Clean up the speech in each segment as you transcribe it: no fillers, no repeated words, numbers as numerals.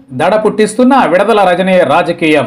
దడ పుట్టిస్తున్న విడదల రజనీ రాజకీయం.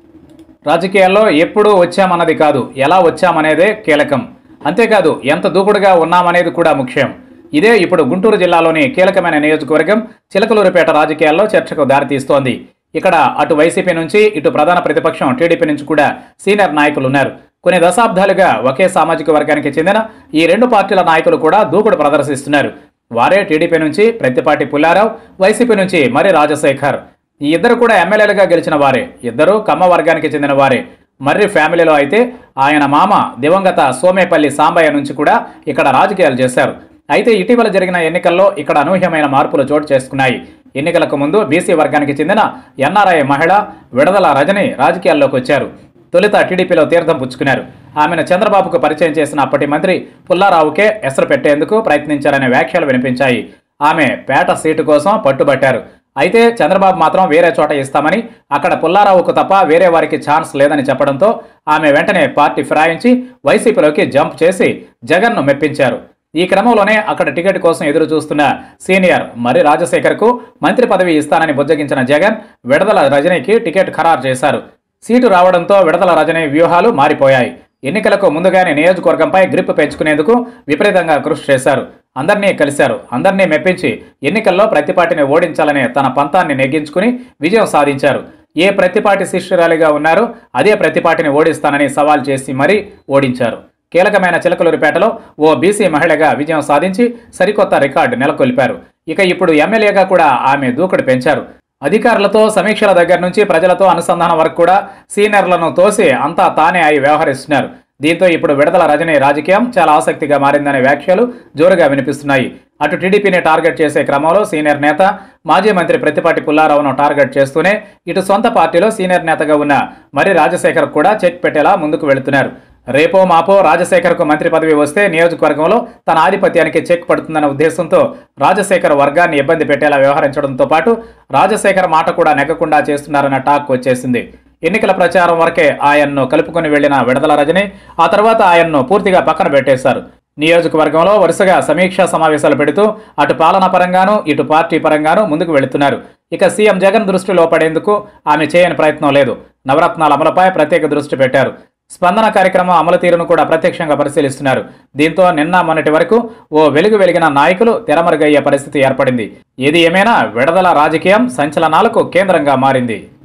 రాజకీయాల్లో ఎప్పుడు వచ్చామన్నది కాదు, ఎలా వచ్చామనేదే కీలకం. అంతేకాదు ఎంత దూకుడుగా ఉన్నామనేది కూడా ముఖ్యం. ఇదే ఇప్పుడు గుంటూరు జిల్లాలోని కీలకమైన నియోజకవర్గం చిలకలూరిపేట రాజకీయాల్లో చర్చకు దారితీస్తోంది. ఇక్కడ అటు వైసీపీ నుంచి ఇటు ప్రధాన ప్రతిపక్షం టీడీపీ నుంచి కూడా సీనియర్ నాయకులు ఉన్నారు. కొన్ని దశాబ్దాలుగా ఒకే సామాజిక వర్గానికి చెందిన ఈ రెండు పార్టీల నాయకులు కూడా దూకుడు ప్రదర్శిస్తున్నారు. వారే టీడీపీ నుంచి ప్రత్తిపాటి పుల్లారావు, వైసీపీ నుంచి మరి రాజశేఖర్. ఈ ఇద్దరు కూడా ఎమ్మెల్యేలుగా గెలిచిన వారే. ఇద్దరు కమ్మ వర్గానికి చెందిన వారే. మర్రి ఫ్యామిలీలో అయితే ఆయన మామ దివంగత సోమేపల్లి సాంబయ్య నుంచి కూడా ఇక్కడ రాజకీయాలు చేశారు. అయితే ఇటీవల జరిగిన ఎన్నికల్లో ఇక్కడ అనూహ్యమైన మార్పులు చోటు చేసుకున్నాయి. ఎన్నికలకు ముందు బీసీ వర్గానికి చెందిన ఎన్ఆర్ఐ మహిళ విడదల రజని రాజకీయాల్లోకి వచ్చారు. తొలుత టీడీపీలో తీర్థం పుచ్చుకున్నారు. ఆమెను చంద్రబాబుకు పరిచయం చేసిన అప్పటి మంత్రి పుల్లారావుకే ఎసరు పెట్టేందుకు ప్రయత్నించారనే వ్యాఖ్యలు వినిపించాయి. ఆమె పేట సీటు కోసం పట్టుబట్టారు. అయితే చంద్రబాబు మాత్రం వేరే చోట ఇస్తామని, అక్కడ పుల్లారావుకు తప్ప వేరే వారికి ఛాన్స్ లేదని చెప్పడంతో ఆమె వెంటనే పార్టీ ఫిరాయించి వైసీపీలోకి జంప్ చేసి జగన్ను మెప్పించారు. ఈ క్రమంలోనే అక్కడ టికెట్ కోసం ఎదురు చూస్తున్న సీనియర్ మరి రాజశేఖర్కు మంత్రి పదవి ఇస్తానని బుజ్జగించిన జగన్ విడదల రజనీకి టికెట్ ఖరారు చేశారు. సీటు రావడంతో విడదల రజనీ వ్యూహాలు మారిపోయాయి. ఎన్నికలకు ముందుగానే నియోజకవర్గంపై గ్రిప్ పెంచుకునేందుకు విపరీతంగా కృషి చేశారు. అందరినీ కలిశారు. అందరినీ మెప్పించి ఎన్నికల్లో ప్రతిపాటిని ఓడించాలనే తన పంతాన్ని నెగ్గించుకుని విజయం సాధించారు. ఏ ప్రతిపాటి శిష్యురాలిగా ఉన్నారో అదే ప్రతిపాటిని ఓడిస్తానని సవాల్ చేసి మరీ ఓడించారు. కీలకమైన చిలకలూరిపేటలో ఓ బీసీ మహిళగా విజయం సాధించి సరికొత్త రికార్డు నెలకొల్పారు. ఇక ఇప్పుడు ఎమ్మెల్యేగా కూడా ఆమె దూకుడు పెంచారు. అధికారులతో సమీక్షల దగ్గర నుంచి ప్రజలతో అనుసంధానం వరకు కూడా సీనియర్లను తోసి అంతా తానే అయి వ్యవహరిస్తున్నారు. దీంతో ఇప్పుడు విడదల రజనీ రాజకీయం చాలా ఆసక్తిగా మారిందనే వ్యాఖ్యలు జోరుగా వినిపిస్తున్నాయి. అటు టీడీపీని టార్గెట్ చేసే క్రమంలో సీనియర్ నేత మాజీ మంత్రి ప్రత్తిపాటి పుల్లారావును టార్గెట్ చేస్తూనే ఇటు సొంత పార్టీలో సీనియర్ నేతగా ఉన్న మరి రాజశేఖర్ కూడా చెక్ పెట్టేలా ముందుకు వెళుతున్నారు. రేపో మాపో రాజశేఖర్కు మంత్రి పదవి వస్తే నియోజకవర్గంలో తన ఆధిపత్యానికి చెక్ పడుతుందన్న ఉద్దేశంతో రాజశేఖర్ వర్గాన్ని ఇబ్బంది పెట్టేలా వ్యవహరించడంతో పాటు రాజశేఖర్ మాట కూడా నెగ్గకుండా చేస్తున్నారన్న టాక్ వచ్చేసింది. ఎన్నికల ప్రచారం వరకే ఆయన్ను కలుపుకొని వెళ్లిన విడదల రజని ఆ తర్వాత ఆయన్ను పూర్తిగా పక్కన పెట్టేశారు. నియోజకవర్గంలో వరుసగా సమీక్షా సమావేశాలు పెడుతూ అటు పాలనా పరంగానూ ఇటు పార్టీ పరంగానూ ముందుకు వెళుతున్నారు. ఇక సీఎం జగన్ దృష్టిలో పడేందుకు ఆమె చేయని ప్రయత్నం లేదు. నవరత్నాల అమలుపై ప్రత్యేక దృష్టి పెట్టారు. స్పందన కార్యక్రమం అమలు తీరును కూడా ప్రత్యక్షంగా పరిశీలిస్తున్నారు. దీంతో నిన్న మొన్నటి వరకు ఓ వెలిగిన నాయకులు తెరమరుగయ్యే పరిస్థితి ఏర్పడింది. ఏది ఏమైనా విడదల రాజకీయం సంచలనాలకు కేంద్రంగా మారింది.